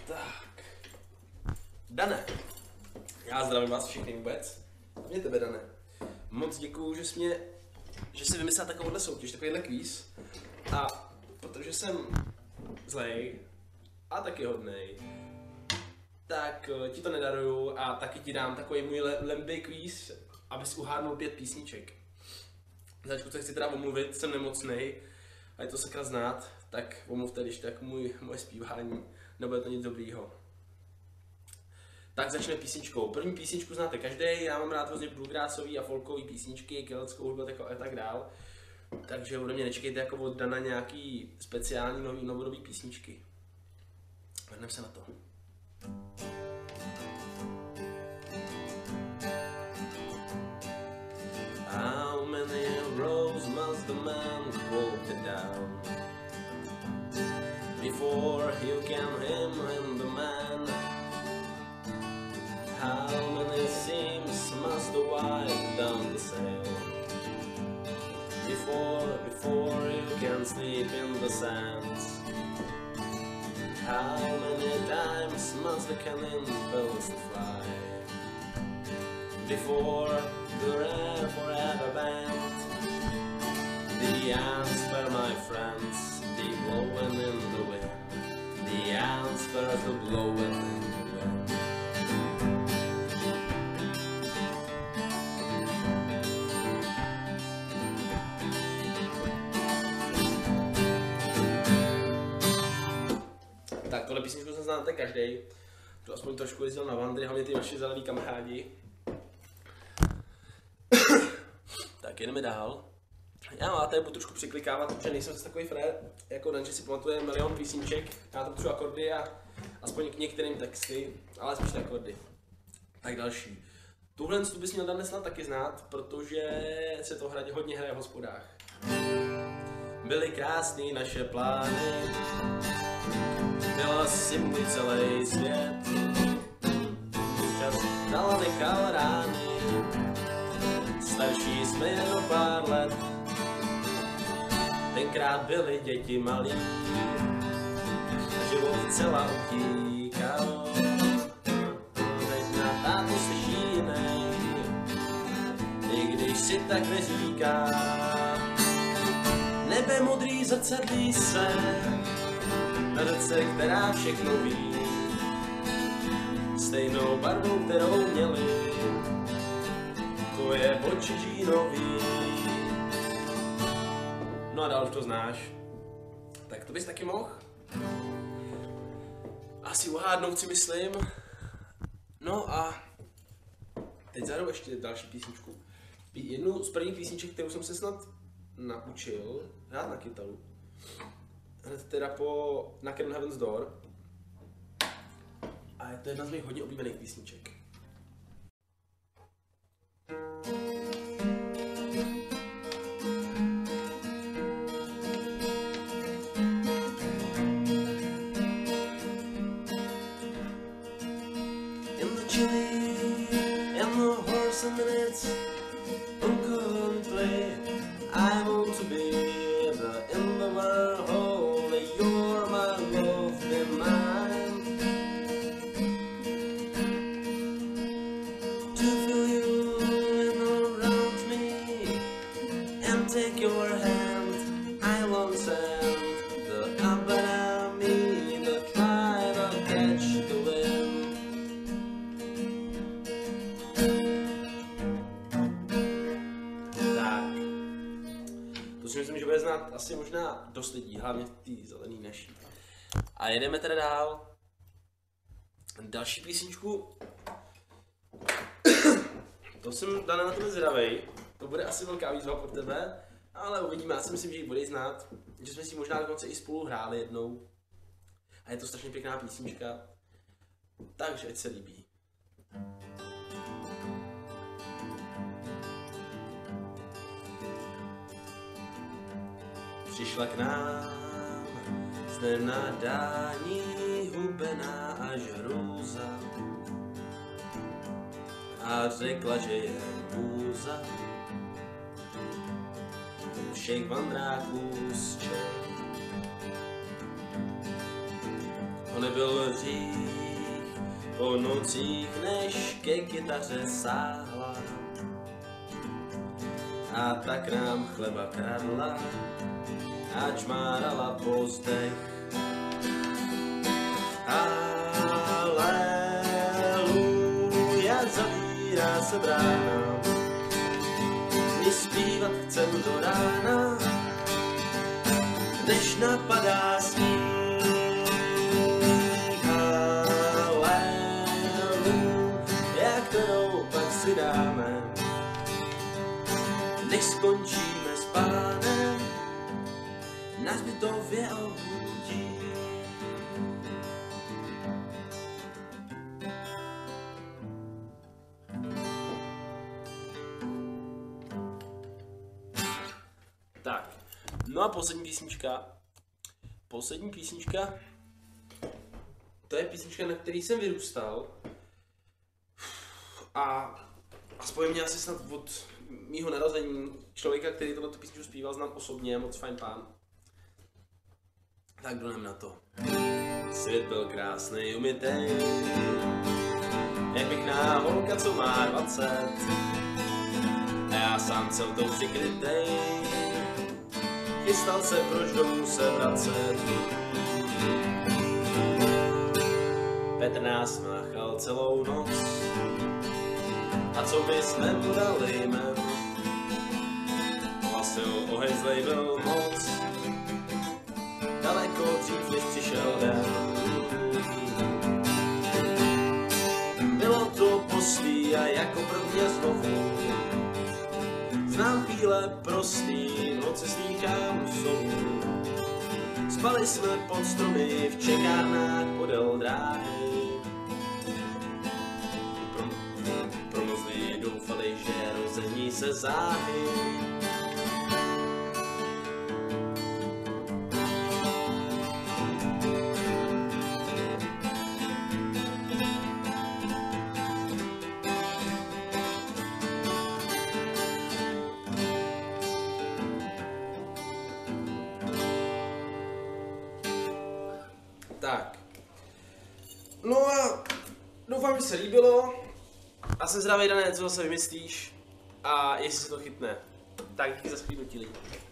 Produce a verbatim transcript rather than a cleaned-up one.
Tak. Dane. Já zdravím vás všechny vůbec. A mě tebe, Dane. Moc děkuju, že jsi mě, že jsi vymyslel takovouhle soutěž, takovýhle kvíz. A protože jsem zlej a taky hodnej, tak ti to nedaruju a taky ti dám takový můj lembý kvíz, abys uhádnul pět písniček. Začku se chci teda omluvit, jsem nemocnej a je to sakra znát, tak omluvte, když tak můj, moje zpívání, nebude to nic dobrýho. Tak začneme písničkou. První písničku znáte každý, já mám rád hrozně bluegrassový a folkový písničky, keltskou hudbu a tak dál. Takže ode mě nečekejte jako od Dana nějaký speciální nový novodobý písničky. Vrhneme se na to. How many roads must the man walk down before you can him and the man? How many seams must the white down the sail before, before you can sleep in the sands? How many times must the cannonballs fly before the red forever band? The answer, my friends, the blowing in the wind. The answer is the blowing in the wind. Tak tohle písničku se znáte každý. To aspoň trošku jezdil na vandry, hlavně ty vaši zelený kamarádi. Tak jedeme dál. Já máte, budu trošku přiklikávat, protože nejsem zase takový frér jako Dan, že si pamatuje milion písniček. Já tam potřebuji akordy a aspoň k některým texty, ale spíš akordy. Tak další. Tuhle tu bys měl Dan snad taky znát, protože se to hradě hodně hraje v hospodách. Byly krásný naše plány, byla si můj celý svět, čas dala nechal rány, starší jsme jen o pár let, tenkrát byly děti malí, život celá utíkal, teď na tátu slyší jiný, i když si tak neříká, nebe modrý zrcadlí se, na řece, která všechno ví, stejnou barvou, kterou měli, to je oči žínový. No a dál už to znáš. Tak to bys taky mohl? Asi uhádnout si myslím. No a teď zahraju ještě další písničku. Jednu z prvních písniček, kterou jsem se snad naučil hrát na kytaru. Hned teda po Knock on Heaven's Door. A je to jedna z mých hodně oblíbených písniček. In the chili and the horse and the nets, couldn't play. I want to be the in the world. You're my love and mine. To feel you in around me and take your hand. I long sand the up and me, the tide of catch the wind. Tak. To si myslím, že bude znát asi možná dost lidí, hlavně v té zelený naší. A jedeme teda dál. Další písničku. To jsem Dana na tebe zvědavej. To bude asi velká výzva pro tebe, ale uvidíme, já si myslím, že ji budeš znát. Že jsme si možná dokonce i spolu hráli jednou. A je to strašně pěkná písnička. Takže ať se líbí. Přišla k nám z nenadání hubená až hrůza a řekla, že je můza všech vandráků z Čech. To nebyl hřích, po nocích, než ke kytaře sáhla. A tak nám chleba kradla a čmárala po zdech. Haleluja, zavírá se brána, my zpívat chcem do rána, než napadá sníh. Haleluja, kterou pak si dáme, než skončíme s Pánem, nás by to obudí. Tak, no a poslední písnička. Poslední písnička. To je písnička, na který jsem vyrůstal. A aspoň mě asi snad od mýho narození člověka, který tohle písničku zpíval, znám osobně, moc fajn pán. Tak jdem na to. Svět byl krásný, umytej, jak pěkná holka, co má dvacet. A já sám celou tou přikrytej, chystal se, proč domů se vracet. Petr nás máchal celou noc, a co by jsme mu dali jmen? Hlasil, ohejzlej byl moc, daleko dřív, než přišel den. Bylo to postý a jako prvně znovu znám chvíle prostý, noci slýchám sovu. Spali jsme pod stromy v čekárnách podél dráhy. Promozlí doufali, že rození se záhy. Tak, no a doufám, že se líbilo a jsem zdravý, Dané, co zase vymyslíš a jestli se to chytne. Tak díky za sklídnutí lidi.